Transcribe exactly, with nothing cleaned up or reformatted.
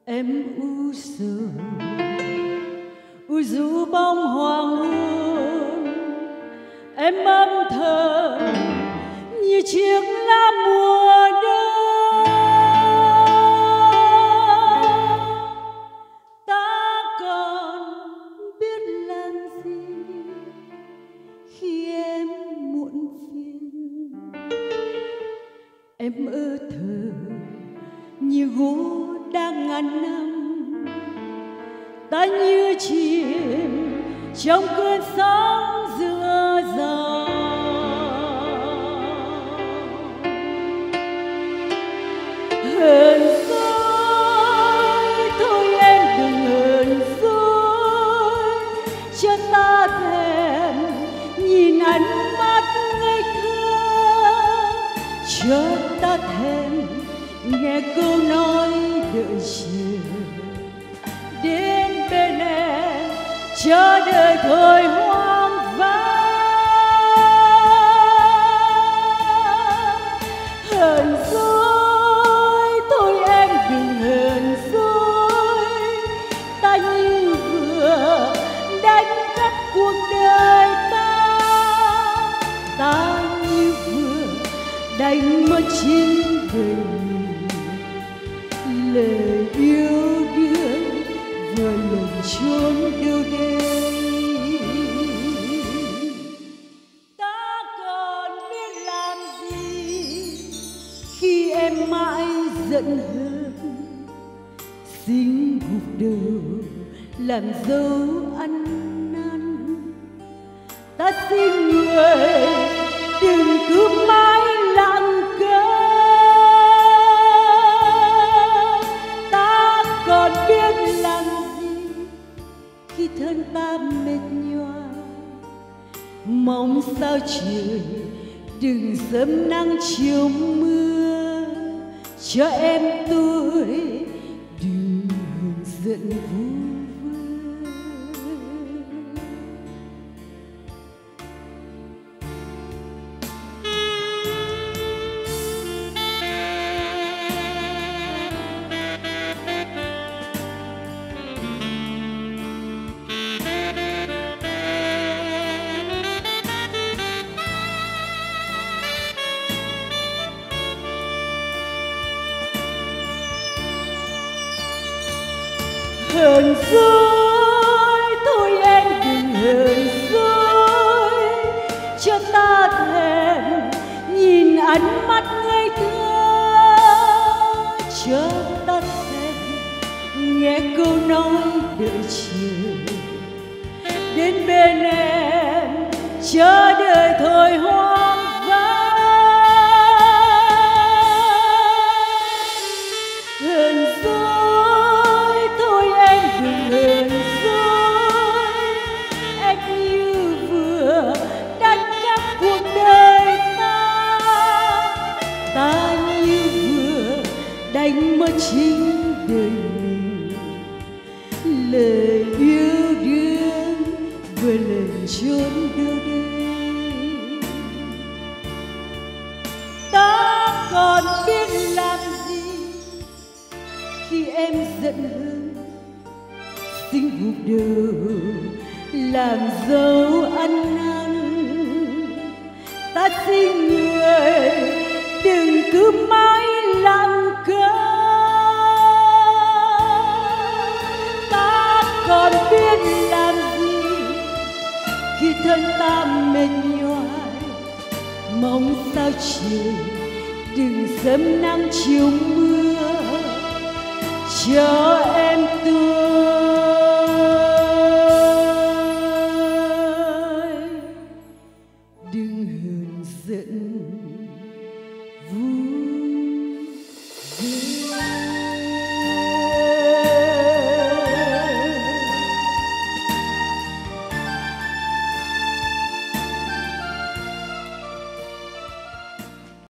Em u sầu u du bóng hoàng hôn, em âm thầm như chiếc lá mùa đông. Ta còn biết làm gì khi em muộn phiền. Em ơ thơ như gỗ đang ngàn năm, ta như chìm trong cơn sóng giữa dòng. Hờn dỗi thôi em đừng hờn dỗi, cho ta thèm nhìn ánh mắt ngây thơ, cho ta thèm nghe câu nói đợi chờ. Đến bên em chờ đợi thôi hoang vắng. Hờn dỗi thôi em đừng hờn dỗi, ta như vừa đánh cắp cuộc đời ta. Ta như vừa đánh mất chính đời mình, lời yêu đương vừa lần trốn đâu đây. Ta còn biết làm gì khi em mãi giận hờn, xin gục đầu làm dấu ăn năn. Ta xin người đừng cứ mãi lặng câm. Ta còn biết làm gì khi thân ta mệt nhoa, mong sao trời đừng sớm nắng chiều mưa, cho em tôi đừng giận vu vơ. Hờn dỗi thôi em đừng hờn dỗi, cho ta thèm nhìn ánh mắt ngây thơ, cho ta thèm nghe câu nói đợi chờ. Đến bên em chờ đợi thôi hoang vắng. Hờn dỗi thôi em đừng hờn dỗi, em như vừa đánh cắp cuộc đời ta. Ta như vừa đánh mất chính đời mình, lời yêu đương vừa lần trốn đâu đây. Ta còn biết làm gì khi em giận hờn, xin gục đầu làm dấu ăn năn. Ta xin người đừng cứ mãi lặng câm. Ta còn biết làm gì khi thân ta mệt nhoài, mong sao trời đừng sớm nắng chiều mưa, cho em